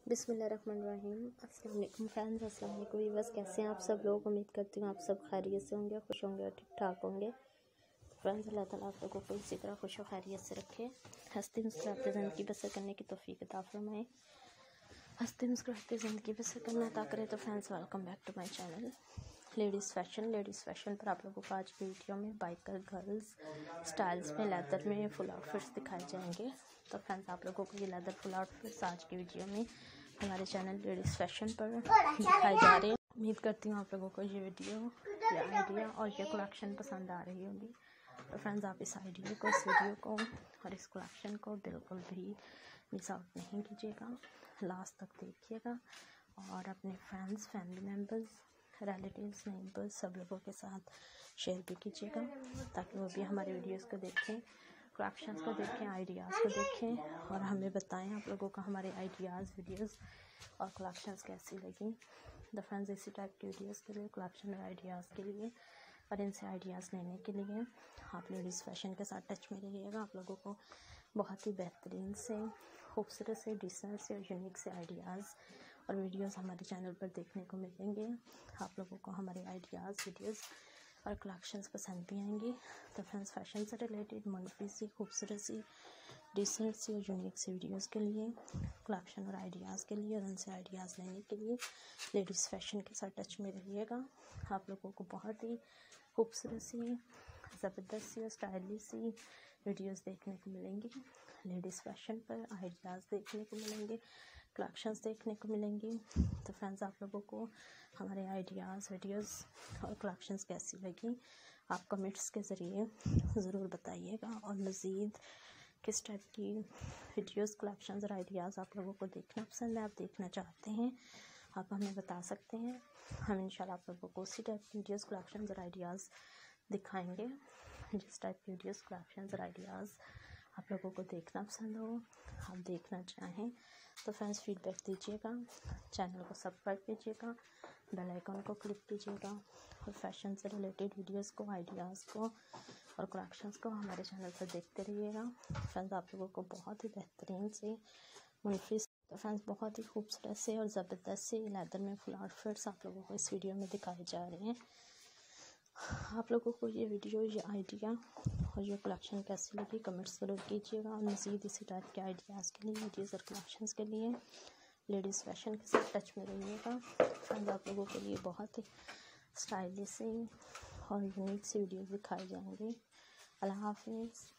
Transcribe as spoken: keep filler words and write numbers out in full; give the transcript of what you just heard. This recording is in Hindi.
बिस्मिल्लाहिर्रहमानिर्रहीम। अस्सलाम वालेकुम फ्रेंड्स, अस्सलाम वालेकुम व्यूअर्स। कैसे हैं आप सब लोग? उम्मीद करती हूँ आप सब खैरियत से होंगे, खुश होंगे और ठीक ठाक होंगे। फ्रेंड्स, अल्लाह ताला आप लोगों को इसी तरह खुश और खैरियत से रखे, हंसती मुस्कुराते ज़िंदगी बसर करने की तौफीक अता फरमाए। हंसती मुस्कुराते ज़िंदगी बसर करना अता करे। तो friends, welcome back to my channel ladies fashion. Ladies fashion पर आप लोगों को आज की वीडियो में बाइकर गर्ल्स स्टाइल्स में लेदर में फुल आउटफिट्स दिखाए जाएंगे। तो फ्रेंड्स, आप लोगों को ये लेदर फुल आउटफिट्स आज की वीडियो में हमारे चैनल लेडीज़ फैशन पर दिखाए जा रहे हैं। उम्मीद करती हूँ आप लोगों को ये वीडियो, ये आइडिया और ये कलेक्शन पसंद आ रही होगी। तो फ्रेंड्स, आप इस आइडिया को, इस वीडियो को और इस कलेक्शन को बिल्कुल भी मिस आउट नहीं कीजिएगा, लास्ट तक देखिएगा और अपने friends, family members, relatives, neighbours सब लोगों के साथ शेयर भी कीजिएगा ताकि वो भी हमारे वीडियोस को देखें, कलेक्शंस को देखें, आइडियाज़ को देखें और हमें बताएं आप लोगों को हमारे आइडियाज़, वीडियोस और कलेक्शंस कैसी लगी। द फ्रेंड्स, इसी टाइप की वीडियोस के लिए, कलेक्शन और आइडियाज़ के लिए और इनसे आइडियाज़ लेने के लिए आप लेडीज़ फैशन के साथ टच में रहिएगा। आप लोगों को बहुत ही बेहतरीन से, खूबसूरत से, डिसेंट से और यूनिक से आइडियाज़ और वीडियोस हमारे चैनल पर देखने को मिलेंगे। आप लोगों को हमारे आइडियाज़, वीडियोस और कलेक्शंस पसंद भी आएंगी। तो फ्रेंड्स, फैशन से रिलेटेड मुनफी सी, खूबसूरत सी, डिसेंट सी और यूनिक सी वीडियोस के लिए, कलेक्शन और आइडियाज़ के लिए और उनसे आइडियाज़ लेने के लिए लेडीज़ फैशन के साथ टच में रहिएगा। आप लोगों को बहुत ही खूबसूरत सी, ज़बरदस्त सी और स्टाइलिश सी वीडियोस देखने को मिलेंगी। लेडीज़ फैशन पर आइडियाज़ देखने को मिलेंगे, कलेक्शंस देखने को मिलेंगी। तो फ्रेंड्स, आप लोगों को हमारे आइडियाज़, वीडियोस और कलेक्शंस कैसी लगी आप कमेंट्स के ज़रिए ज़रूर बताइएगा। और मज़ीद किस टाइप की वीडियोस, कलेक्शंस और आइडियाज़ आप लोगों को देखना पसंद है, आप देखना चाहते हैं, आप हमें बता सकते हैं। हम इंशाल्लाह आप लोगों को उसी टाइप की वीडियोस, कलेक्शंस और आइडियाज़ दिखाएंगे जिस टाइप की वीडियोस, कलेक्शंस और आइडियाज़ आप लोगों को देखना पसंद हो, आप देखना चाहें। तो फ्रेंड्स, फीडबैक दीजिएगा, चैनल को सब्सक्राइब कीजिएगा, बेल आइकन को क्लिक कीजिएगा और फैशन से रिलेटेड वीडियोस को, आइडियाज़ को और कलेक्शंस को हमारे चैनल पर देखते रहिएगा। फ्रेंड्स, आप लोगों को बहुत ही बेहतरीन से, मुनफी तो फ्रेंड्स बहुत ही खूबसूरत से और ज़बरदस्त से लेदर में फुल आउटफिट्स आप लोगों को इस वीडियो में दिखाए जा रहे हैं। आप लोगों को ये वीडियो, ये आइडिया और ये कलेक्शन कैसी लगी कमेंट्स ज़रूर कीजिएगा। और मज़ीद इसी टाइप के आइडियाज़ के लिए, वीडियोज़ और कलेक्शंस के लिए लेडीज़ फैशन के साथ टच में रहिएगा। फ्रेंड्स, आप लोगों के लिए बहुत ही स्टाइलिश से और यूनिक से वीडियोज़ दिखाए जाएंगे। अल्लाह हाफिज़।